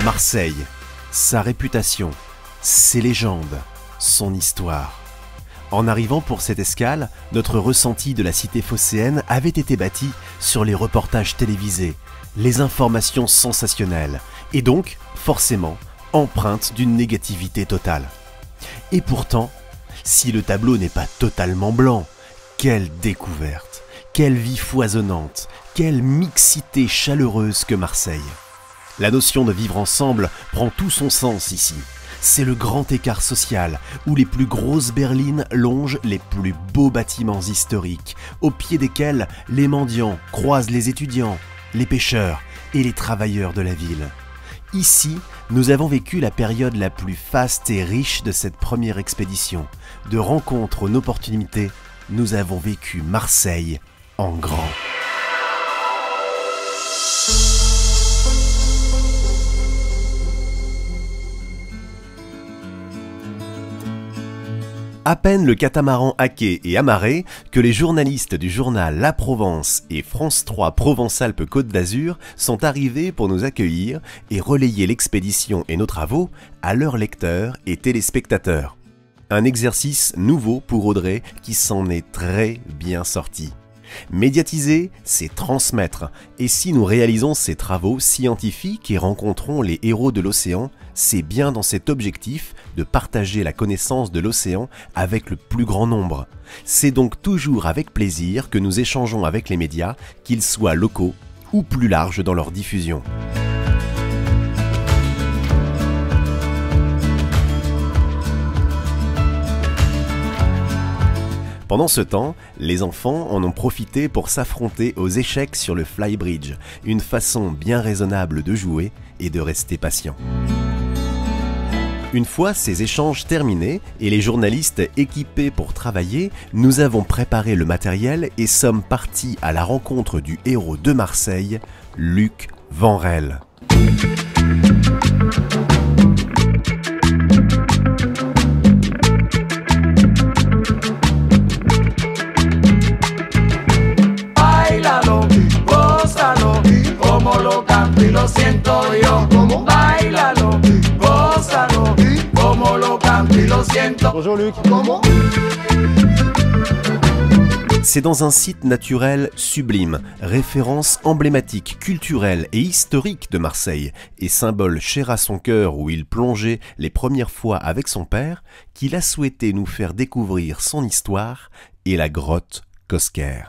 Marseille, sa réputation, ses légendes, son histoire. En arrivant pour cette escale, notre ressenti de la cité phocéenne avait été bâti sur les reportages télévisés, les informations sensationnelles, et donc, forcément, empreinte d'une négativité totale. Et pourtant, si le tableau n'est pas totalement blanc, quelle découverte, quelle vie foisonnante, quelle mixité chaleureuse que Marseille. La notion de vivre ensemble prend tout son sens ici. C'est le grand écart social, où les plus grosses berlines longent les plus beaux bâtiments historiques, au pied desquels les mendiants croisent les étudiants, les pêcheurs et les travailleurs de la ville. Ici, nous avons vécu la période la plus faste et riche de cette première expédition. De rencontre en opportunité, nous avons vécu Marseille en grand. À peine le catamaran haqué et amarré que les journalistes du journal La Provence et France 3 Provence-Alpes-Côte d'Azur sont arrivés pour nous accueillir et relayer l'expédition et nos travaux à leurs lecteurs et téléspectateurs. Un exercice nouveau pour Audrey qui s'en est très bien sorti. Médiatiser, c'est transmettre, et si nous réalisons ces travaux scientifiques et rencontrons les héros de l'océan, c'est bien dans cet objectif de partager la connaissance de l'océan avec le plus grand nombre. C'est donc toujours avec plaisir que nous échangeons avec les médias, qu'ils soient locaux ou plus larges dans leur diffusion. Pendant ce temps, les enfants en ont profité pour s'affronter aux échecs sur le flybridge, une façon bien raisonnable de jouer et de rester patient. Une fois ces échanges terminés et les journalistes équipés pour travailler, nous avons préparé le matériel et sommes partis à la rencontre du héros de Marseille, Luc Vanrel. Bonjour Luc. Comment ? C'est dans un site naturel sublime, référence emblématique, culturelle et historique de Marseille, et symbole cher à son cœur où il plongeait les premières fois avec son père, qu'il a souhaité nous faire découvrir son histoire et la grotte Cosquer.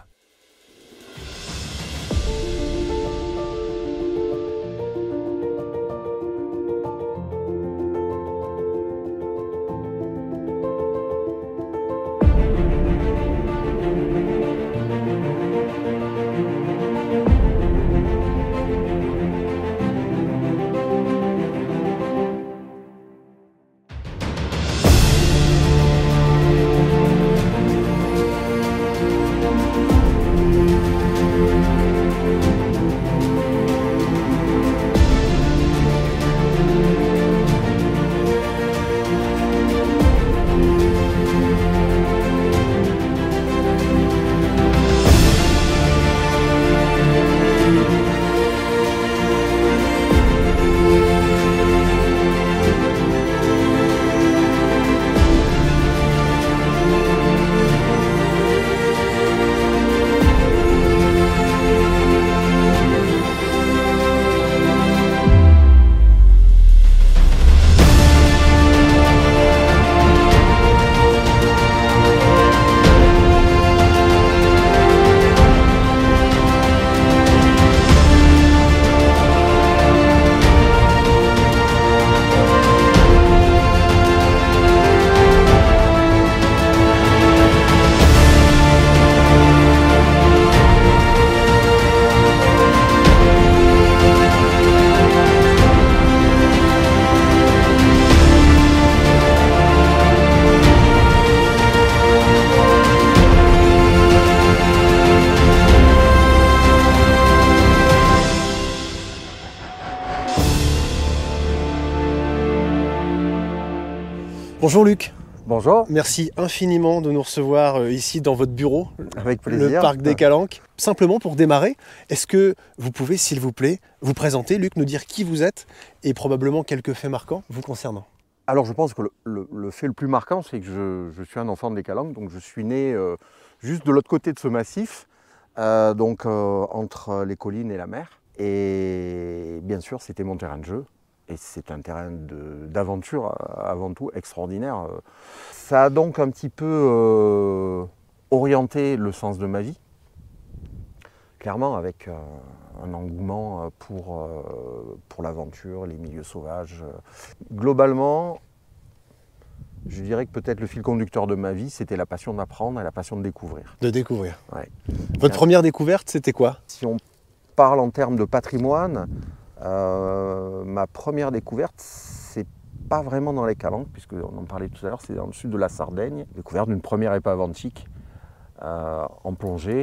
Bonjour Luc. Bonjour. Merci infiniment de nous recevoir ici dans votre bureau, avec plaisir. Le parc des Calanques. Simplement pour démarrer, est-ce que vous pouvez, s'il vous plaît, vous présenter, Luc, nous dire qui vous êtes et probablement quelques faits marquants vous concernant? Alors je pense que le fait le plus marquant, c'est que je suis un enfant des Calanques, donc je suis né juste de l'autre côté de ce massif, entre les collines et la mer. Et bien sûr, c'était mon terrain de jeu. Et c'est un terrain d'aventure avant tout extraordinaire. Ça a donc un petit peu orienté le sens de ma vie, clairement avec un engouement pour l'aventure, les milieux sauvages. Globalement, je dirais que peut-être le fil conducteur de ma vie, c'était la passion d'apprendre et la passion de découvrir. De découvrir. Ouais. Votre première découverte, c'était quoi? Si on parle en termes de patrimoine, ma première découverte, c'est pas vraiment dans les Calanques, puisqu'on en parlait tout à l'heure, c'est dans le sud de la Sardaigne. Découverte d'une première épave antique en plongée.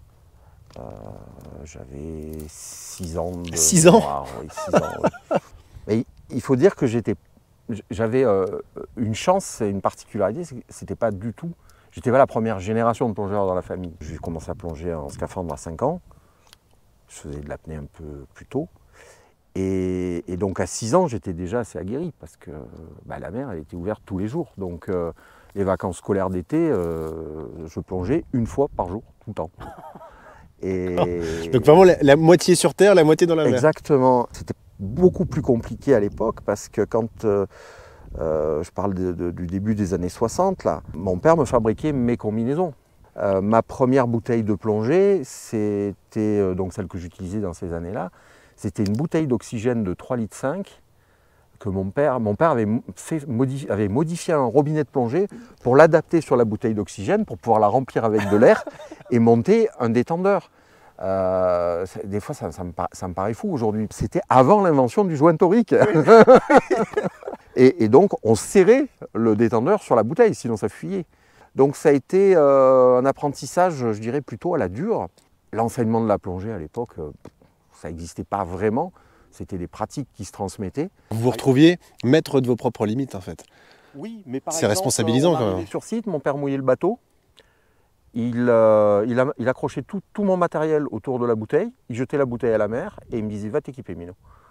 J'avais 6 ans. 6 ans? Oui, 6 ans, oui. Mais il faut dire que j'avais une chance et une particularité, c'était pas du tout. J'étais pas la première génération de plongeurs dans la famille. J'ai commencé à plonger en scaphandre à 5 ans. Je faisais de l'apnée un peu plus tôt. Et donc à 6 ans, j'étais déjà assez aguerri parce que la mer elle était ouverte tous les jours. Donc les vacances scolaires d'été, je plongeais une fois par jour, tout le temps. Donc vraiment la moitié sur terre, la moitié dans la mer. Exactement. C'était beaucoup plus compliqué à l'époque parce que quand je parle du début des années 60, là, mon père me fabriquait mes combinaisons. Ma première bouteille de plongée, c'était donc celle que j'utilisais dans ces années-là. C'était une bouteille d'oxygène de 3,5 litres que mon père avait modifié un robinet de plongée pour l'adapter sur la bouteille d'oxygène pour pouvoir la remplir avec de l'air et monter un détendeur. Des fois, ça me paraît fou aujourd'hui. C'était avant l'invention du joint torique. et donc, on serrait le détendeur sur la bouteille, sinon ça fuyait. Donc ça a été un apprentissage, je dirais, plutôt à la dure. L'enseignement de la plongée à l'époque, ça n'existait pas vraiment. C'était des pratiques qui se transmettaient. Vous vous retrouviez maître de vos propres limites, en fait. Oui, mais par exemple, c'est responsabilisant quand même. Sur site, mon père mouillait le bateau. Il accrochait tout mon matériel autour de la bouteille. Il jetait la bouteille à la mer et il me disait « Va t'équiper, Mino ».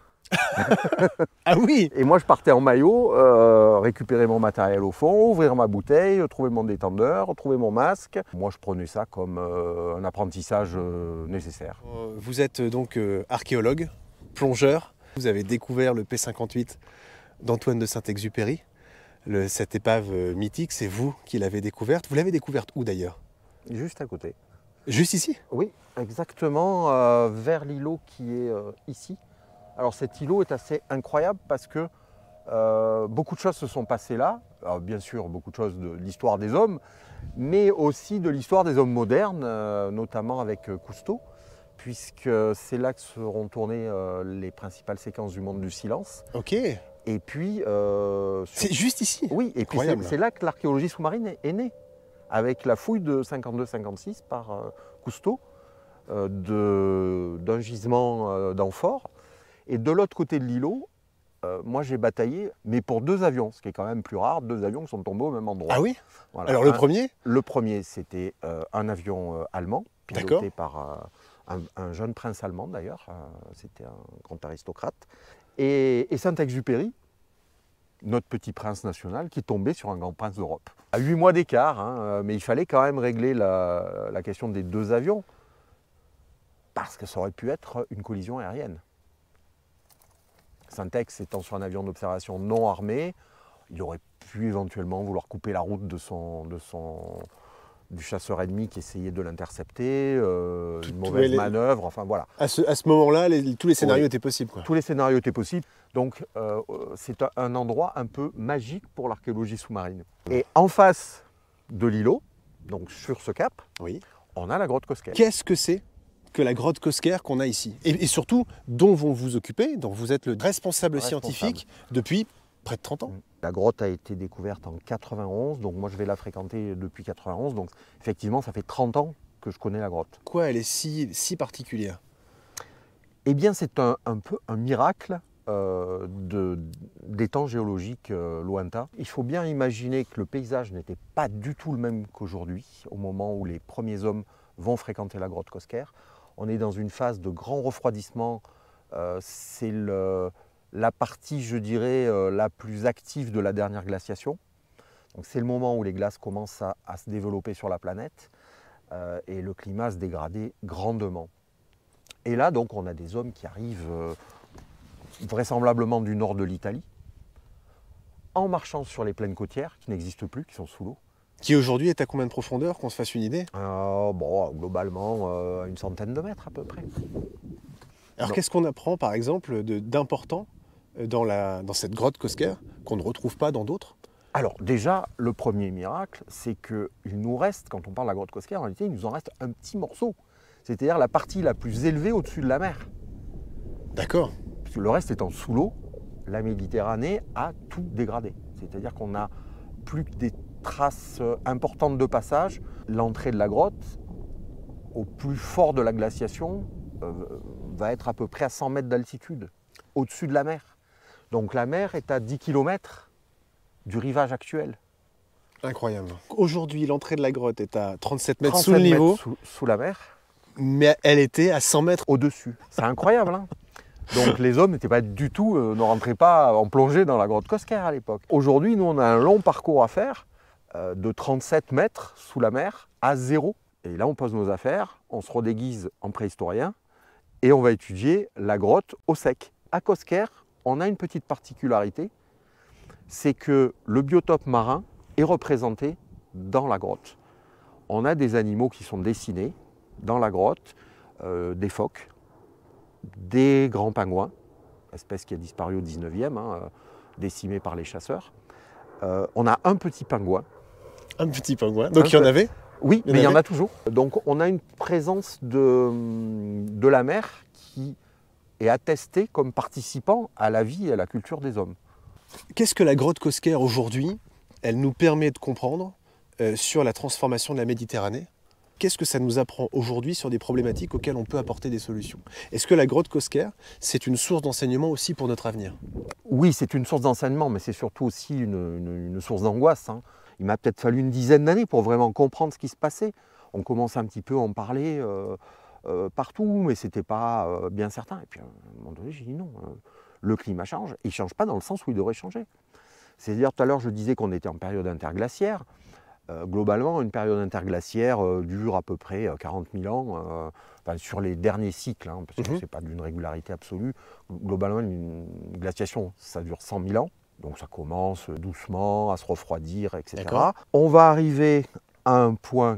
Ah oui. Et moi, je partais en maillot, récupérer mon matériel au fond, ouvrir ma bouteille, trouver mon détendeur, trouver mon masque. Moi, je prenais ça comme un apprentissage nécessaire. Vous êtes donc archéologue, plongeur. Vous avez découvert le P58 d'Antoine de Saint-Exupéry. Cette épave mythique, c'est vous qui l'avez découverte. Vous l'avez découverte où d'ailleurs? Juste à côté. Juste ici? Oui, exactement, vers l'îlot qui est ici. Alors cet îlot est assez incroyable parce que beaucoup de choses se sont passées là. Alors, bien sûr, beaucoup de choses de l'histoire des hommes, mais aussi de l'histoire des hommes modernes, notamment avec Cousteau, puisque c'est là que seront tournées les principales séquences du Monde du Silence. Ok. Et puis... c'est juste ici? Oui, et puis c'est là que l'archéologie sous-marine est née, avec la fouille de 52-56 par Cousteau, d'un gisement d'amphores. Et de l'autre côté de l'îlot, moi j'ai bataillé, mais pour 2 avions, ce qui est quand même plus rare, 2 avions qui sont tombés au même endroit. Ah oui? Voilà. Alors le premier? Le premier, c'était un avion allemand, piloté par un jeune prince allemand d'ailleurs, c'était un grand aristocrate. Et Saint-Exupéry, notre petit prince national, qui tombait sur un grand prince d'Europe. À 8 mois d'écart, hein, mais il fallait quand même régler la question des 2 avions, parce que ça aurait pu être une collision aérienne. Saint-Ex étant sur un avion d'observation non armé, il aurait pu éventuellement vouloir couper la route du chasseur ennemi qui essayait de l'intercepter, une mauvaise manœuvre, enfin voilà. À ce moment-là, tous les scénarios étaient possibles, quoi. Tous les scénarios étaient possibles, donc c'est un endroit un peu magique pour l'archéologie sous-marine. Et en face de l'îlot, donc sur ce cap, on a la grotte Cosquer. Qu'est-ce que c'est que la grotte Cosquer qu'on a ici? Et surtout, dont vont vous occuper, dont vous êtes le responsable scientifique depuis près de 30 ans. La grotte a été découverte en 91, donc moi je vais la fréquenter depuis 91, donc effectivement ça fait 30 ans que je connais la grotte. Pourquoi elle est si particulière? Eh bien c'est un peu un miracle des temps géologiques lointains. Il faut bien imaginer que le paysage n'était pas du tout le même qu'aujourd'hui, au moment où les premiers hommes vont fréquenter la grotte Cosquer. On est dans une phase de grand refroidissement. C'est la partie, je dirais, la plus active de la dernière glaciation. Donc c'est le moment où les glaces commencent à se développer sur la planète et le climat se dégrader grandement. Et là, donc, on a des hommes qui arrivent vraisemblablement du nord de l'Italie, en marchant sur les plaines côtières qui n'existent plus, qui sont sous l'eau. Qui aujourd'hui est à combien de profondeur, qu'on se fasse une idée? Bon, globalement, une centaine de mètres à peu près. Alors qu'est-ce qu'on apprend par exemple d'important dans cette grotte Cosquer qu'on ne retrouve pas dans d'autres? Alors déjà, le premier miracle, c'est qu'il nous reste, quand on parle de la grotte Cosquer, en réalité, il nous en reste un petit morceau. C'est-à-dire la partie la plus élevée au-dessus de la mer. D'accord. Parce que le reste étant sous l'eau, la Méditerranée a tout dégradé. C'est-à-dire qu'on n'a plus que des traces importantes de passage. L'entrée de la grotte, au plus fort de la glaciation, va être à peu près à 100 mètres d'altitude, au-dessus de la mer. Donc la mer est à 10 km du rivage actuel. Incroyable. Aujourd'hui, l'entrée de la grotte est à 37 mètres 37 sous le niveau, mètres sous la mer, mais elle était à 100 mètres. au-dessus. C'est incroyable, hein. Donc les hommes n'étaient pas du tout, ne rentraient pas en plongée dans la grotte Cosquer à l'époque. Aujourd'hui, nous, on a un long parcours à faire de 37 mètres sous la mer à zéro. Et là, on pose nos affaires, on se redéguise en préhistorien et on va étudier la grotte au sec. À Cosquer, on a une petite particularité, c'est que le biotope marin est représenté dans la grotte. On a des animaux qui sont dessinés dans la grotte, des phoques, des grands pingouins, espèce qui a disparu au 19e, décimée par les chasseurs. On a un petit pingouin. Un petit pingouin. Donc il y en avait? Oui, mais il y en a toujours. Donc on a une présence de la mer qui est attestée comme participant à la vie et à la culture des hommes. Qu'est-ce que la grotte Cosquer aujourd'hui, elle nous permet de comprendre sur la transformation de la Méditerranée? Qu'est-ce que ça nous apprend aujourd'hui sur des problématiques auxquelles on peut apporter des solutions? Est-ce que la grotte Cosquer, c'est une source d'enseignement aussi pour notre avenir? Oui, c'est une source d'enseignement, mais c'est surtout aussi une source d'angoisse. Il m'a peut-être fallu une dizaine d'années pour vraiment comprendre ce qui se passait. On commence un petit peu à en parler partout, mais ce n'était pas bien certain. Et puis à un moment donné, j'ai dit non, le climat change. Il ne change pas dans le sens où il devrait changer. C'est-à-dire, tout à l'heure, je disais qu'on était en période interglaciaire. Globalement, une période interglaciaire dure à peu près 40 000 ans, enfin, sur les derniers cycles, parce que ce n'est pas d'une régularité absolue. Globalement, une glaciation, ça dure 100 000 ans, donc ça commence doucement à se refroidir, etc. On va arriver à un point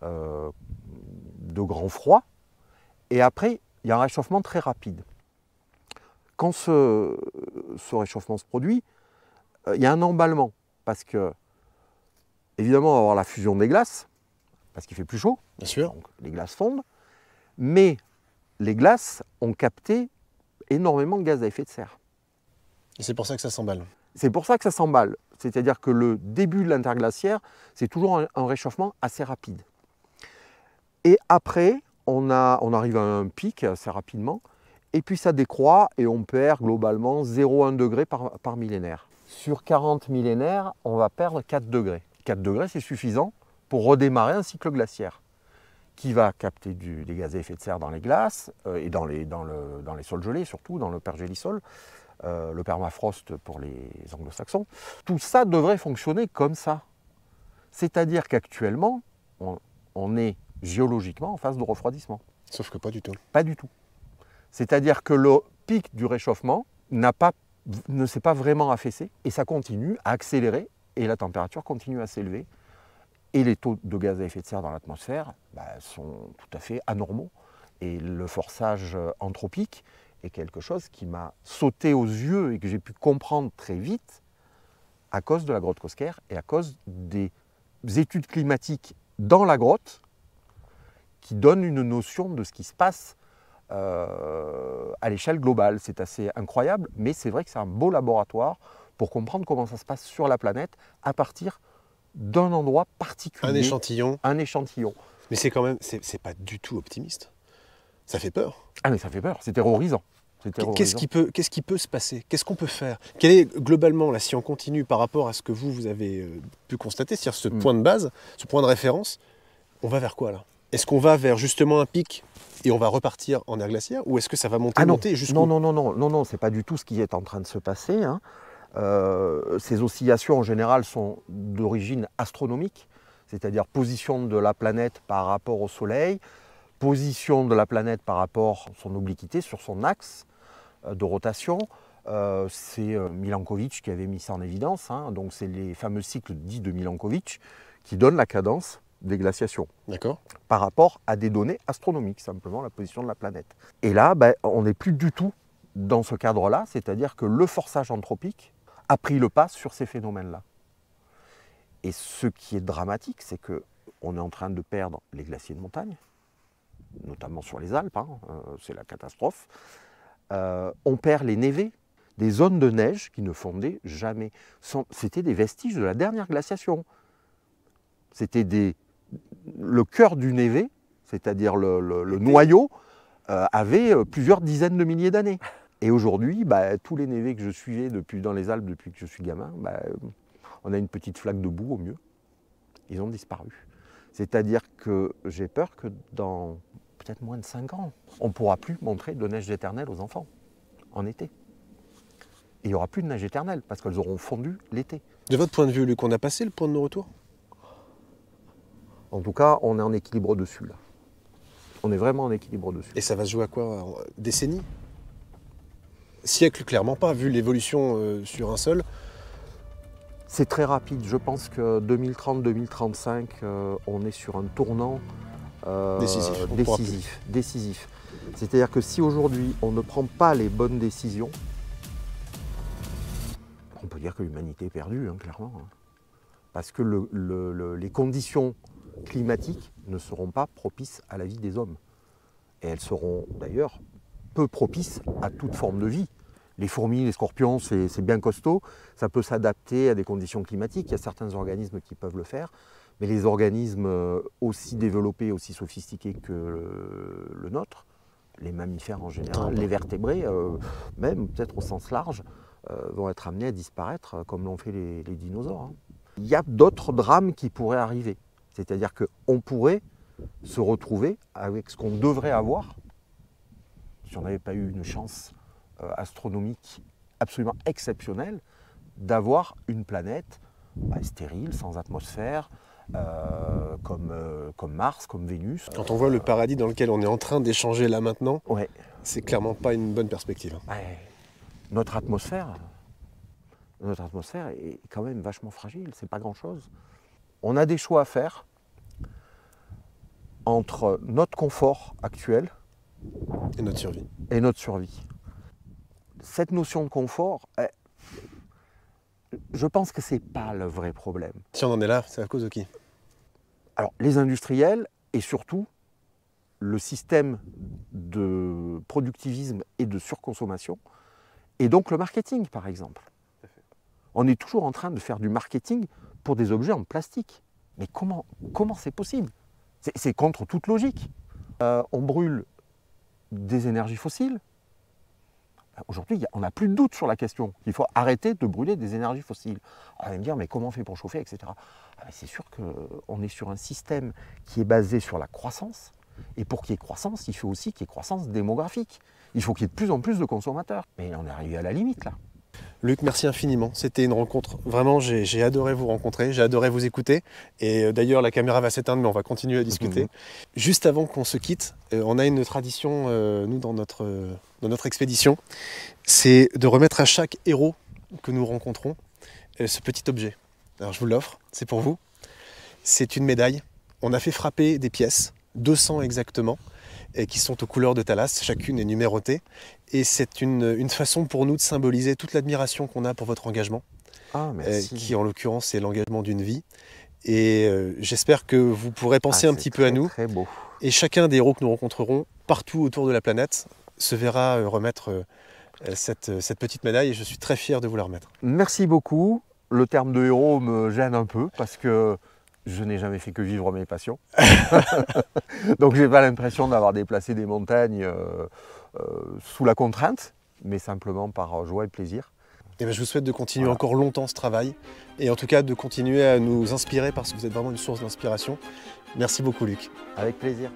de grand froid, et après, il y a un réchauffement très rapide. Quand ce réchauffement se produit, il y a un emballement, parce que évidemment, on va avoir la fusion des glaces, parce qu'il fait plus chaud. Bien sûr. Donc les glaces fondent. Mais les glaces ont capté énormément de gaz à effet de serre. Et c'est pour ça que ça s'emballe. C'est pour ça que ça s'emballe. C'est-à-dire que le début de l'interglaciaire, c'est toujours un réchauffement assez rapide. Et après, on arrive à un pic assez rapidement, et puis ça décroît, et on perd globalement 0,1 degré par millénaire. Sur 40 millénaires, on va perdre 4 degrés. 4 degrés, c'est suffisant pour redémarrer un cycle glaciaire qui va capter des gaz à effet de serre dans les glaces et dans les sols gelés, surtout dans le pergélisol, le permafrost pour les anglo-saxons. Tout ça devrait fonctionner comme ça. C'est-à-dire qu'actuellement, on est géologiquement en phase de refroidissement. Sauf que pas du tout. Pas du tout. C'est-à-dire que le pic du réchauffement ne s'est pas vraiment affaissé et ça continue à accélérer. Et la température continue à s'élever. Et les taux de gaz à effet de serre dans l'atmosphère sont tout à fait anormaux. Et le forçage anthropique est quelque chose qui m'a sauté aux yeux et que j'ai pu comprendre très vite à cause de la grotte Cosquer et à cause des études climatiques dans la grotte qui donnent une notion de ce qui se passe à l'échelle globale. C'est assez incroyable, mais c'est vrai que c'est un beau laboratoire pour comprendre comment ça se passe sur la planète à partir d'un endroit particulier. Un échantillon. Un échantillon. Mais c'est quand même, c'est pas du tout optimiste. Ça fait peur. Ah mais ça fait peur, c'est terrorisant. C'est Qu'est-ce terrorisant. qui peut se passer? Qu'est-ce qu'on peut faire? Quel est globalement, là, si on continue par rapport à ce que vous avez pu constater, c'est-à-dire ce point de base, ce point de référence, on va vers quoi là? Est-ce qu'on va vers justement un pic et on va repartir en ère glaciaire, ou est-ce que ça va monter, monter jusqu'où? Non, c'est pas du tout ce qui est en train de se passer, hein. Ces oscillations en général sont d'origine astronomique, c'est-à-dire position de la planète par rapport au Soleil, position de la planète par rapport à son obliquité, sur son axe de rotation. C'est Milankovitch qui avait mis ça en évidence, hein. Donc c'est les fameux cycles dits de Milankovitch qui donnent la cadence des glaciations. D'accord. Par rapport à des données astronomiques, simplement la position de la planète. Et là, on n'est plus du tout dans ce cadre-là, c'est-à-dire que le forçage anthropique a pris le pas sur ces phénomènes-là. Et ce qui est dramatique, c'est qu'on est en train de perdre les glaciers de montagne, notamment sur les Alpes, hein, c'est la catastrophe. On perd les névés, des zones de neige qui ne fondaient jamais. C'était des vestiges de la dernière glaciation. C'était le cœur du névé, c'est-à-dire le noyau, avait plusieurs dizaines de milliers d'années. Et aujourd'hui, tous les névés que je suivais dans les Alpes depuis que je suis gamin, on a une petite flaque de boue au mieux. Ils ont disparu. C'est-à-dire que j'ai peur que dans peut-être moins de 5 ans, on ne pourra plus montrer de neige éternelle aux enfants en été. Et il n'y aura plus de neige éternelle parce qu'elles auront fondu l'été. De votre point de vue, Luc, on a passé le point de non-retour? En tout cas, on est en équilibre dessus là. On est vraiment en équilibre dessus. Et ça va se jouer à quoi? Décennies? Siècles, clairement pas, vu l'évolution sur un seul. C'est très rapide. Je pense que 2030-2035, on est sur un tournant décisif. C'est-à-dire que si aujourd'hui on ne prend pas les bonnes décisions, on peut dire que l'humanité est perdue, hein, clairement. Hein. Parce que les conditions climatiques ne seront pas propices à la vie des hommes. Et elles seront d'ailleurs peu propices à toute forme de vie. Les fourmis, les scorpions, c'est bien costaud, ça peut s'adapter à des conditions climatiques, il y a certains organismes qui peuvent le faire, mais les organismes aussi développés, aussi sophistiqués que le nôtre, les mammifères en général, les vertébrés, même peut-être au sens large, vont être amenés à disparaître comme l'ont fait les dinosaures. Hein. Il y a d'autres drames qui pourraient arriver, c'est-à-dire qu'on pourrait se retrouver avec ce qu'on devrait avoir si on n'avait pas eu une chance astronomique absolument exceptionnelle d'avoir une planète stérile, sans atmosphère, comme Mars, comme Vénus. Quand on voit le paradis dans lequel on est en train d'échanger là maintenant, Ouais. c'est clairement pas une bonne perspective. Notre atmosphère est quand même vachement fragile, c'est pas grand-chose. On a des choix à faire entre notre confort actuel et notre survie. Cette notion de confort, je pense que c'est pas le vrai problème. Si on en est là, c'est à cause de qui? Alors, les industriels et surtout le système de productivisme et de surconsommation, et donc le marketing, par exemple. On est toujours en train de faire du marketing pour des objets en plastique. Mais comment c'est possible? C'est contre toute logique. On brûle des énergies fossiles. Aujourd'hui, on n'a plus de doute sur la question. Il faut arrêter de brûler des énergies fossiles. On va me dire, mais comment on fait pour chauffer, etc. C'est sûr qu'on est sur un système qui est basé sur la croissance. Et pour qu'il y ait croissance, il faut aussi qu'il y ait croissance démographique. Il faut qu'il y ait de plus en plus de consommateurs. Mais on est arrivé à la limite, là. Luc, merci infiniment. C'était une rencontre. Vraiment, j'ai adoré vous rencontrer, j'ai adoré vous écouter. Et d'ailleurs, la caméra va s'éteindre, mais on va continuer à discuter. Juste avant qu'on se quitte, on a une tradition, nous, dans notre expédition, c'est de remettre à chaque héros que nous rencontrons ce petit objet. Alors, je vous l'offre, c'est pour vous. C'est une médaille. On a fait frapper des pièces, 200 exactement, et qui sont aux couleurs de Thalas, chacune est numérotée. Et c'est une façon pour nous de symboliser toute l'admiration qu'on a pour votre engagement, qui en l'occurrence est l'engagement d'une vie. Et j'espère que vous pourrez penser un petit peu à nous. Très beau. Et chacun des héros que nous rencontrerons partout autour de la planète se verra remettre cette petite médaille et je suis très fier de vous la remettre. Merci beaucoup. Le terme de héros me gêne un peu parce que je n'ai jamais fait que vivre mes passions. Donc j'ai pas l'impression d'avoir déplacé des montagnes sous la contrainte, mais simplement par joie et plaisir. Et bien, je vous souhaite de continuer encore longtemps ce travail et en tout cas de continuer à nous inspirer parce que vous êtes vraiment une source d'inspiration. Merci beaucoup Luc. Avec plaisir.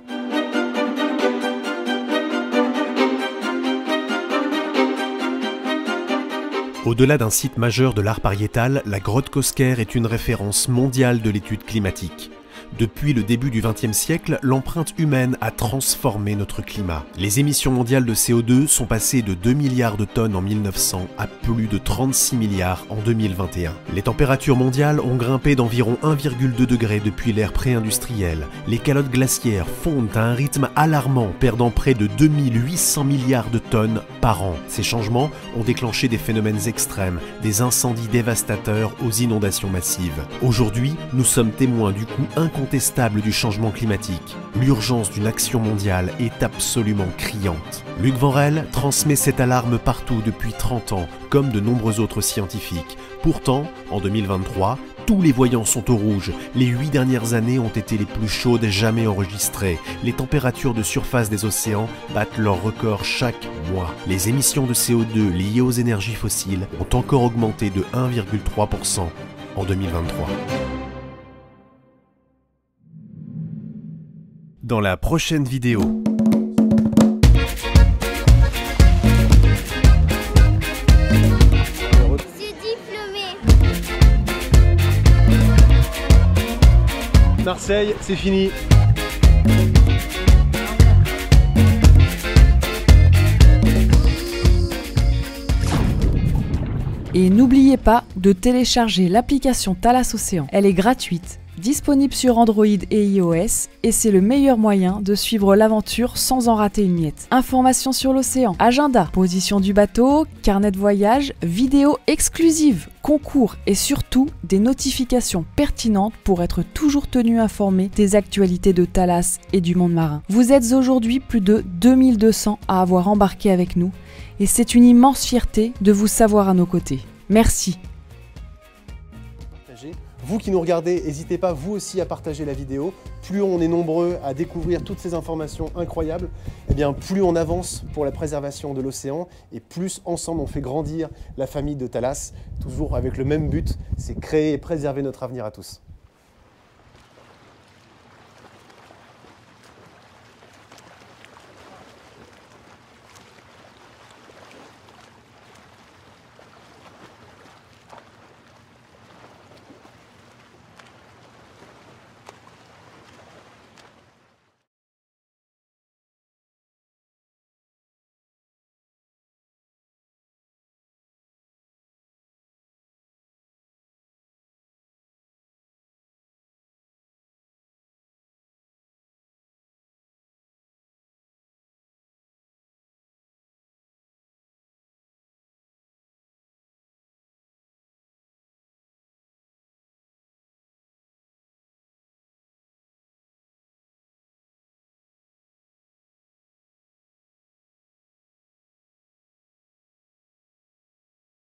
Au-delà d'un site majeur de l'art pariétal, la grotte Cosquer est une référence mondiale de l'étude climatique. Depuis le début du XXe siècle, l'empreinte humaine a transformé notre climat. Les émissions mondiales de CO2 sont passées de 2 milliards de tonnes en 1900 à plus de 36 milliards en 2021. Les températures mondiales ont grimpé d'environ 1,2 degré depuis l'ère pré-industrielle. Les calottes glaciaires fondent à un rythme alarmant, perdant près de 2800 milliards de tonnes par an. Ces changements ont déclenché des phénomènes extrêmes, des incendies dévastateurs aux inondations massives. Aujourd'hui, nous sommes témoins du coût incontestable du changement climatique. L'urgence d'une action mondiale est absolument criante. Luc Vanrel transmet cette alarme partout depuis 30 ans, comme de nombreux autres scientifiques. Pourtant, en 2023, tous les voyants sont au rouge. Les 8 dernières années ont été les plus chaudes jamais enregistrées. Les températures de surface des océans battent leur record chaque mois. Les émissions de CO2 liées aux énergies fossiles ont encore augmenté de 1,3% en 2023. Dans la prochaine vidéo. Je suis diplômée. Marseille, c'est fini. Et n'oubliez pas de télécharger l'application Thalas Océan. Elle est gratuite, disponible sur Android et iOS et c'est le meilleur moyen de suivre l'aventure sans en rater une miette. Informations sur l'océan, agenda, position du bateau, carnet de voyage, vidéos exclusives, concours et surtout des notifications pertinentes pour être toujours tenu informé des actualités de Thalas et du monde marin. Vous êtes aujourd'hui plus de 2200 à avoir embarqué avec nous et c'est une immense fierté de vous savoir à nos côtés. Merci. Vous qui nous regardez, n'hésitez pas vous aussi à partager la vidéo. Plus on est nombreux à découvrir toutes ces informations incroyables, eh bien plus on avance pour la préservation de l'océan et plus ensemble on fait grandir la famille de Thalas, toujours avec le même but, c'est créer et préserver notre avenir à tous.